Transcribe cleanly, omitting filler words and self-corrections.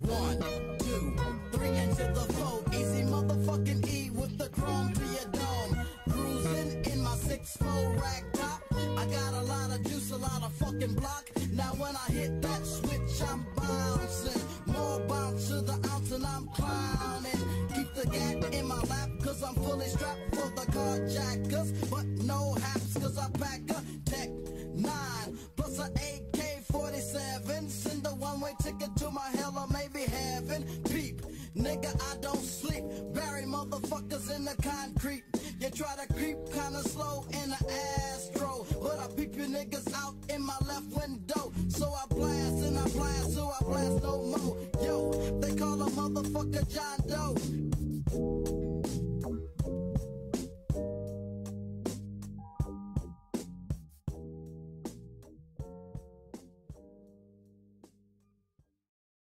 1, 2, 3 into the 4. Easy motherfucking E with the chrome to your dome. Cruising in my 6'4" rag top. I got a lot of juice, a lot of fucking block. Now when I hit that switch, I'm bouncing. More bounce to the ounce and I'm clowning. Keep the gat in my lap cause I'm fully strapped for the carjackers. But no haps cause I pack a Tech 9 plus a AK-47. Send a one-way ticket to my hell or maybe heaven. Peep, nigga, I don't sleep. Bury motherfuckers in the concrete. You try to creep kinda slow in the Astro, but I peep you niggas out in my left window. So I blast and I blast, so I blast no more. Yo, they call a motherfucker John Doe.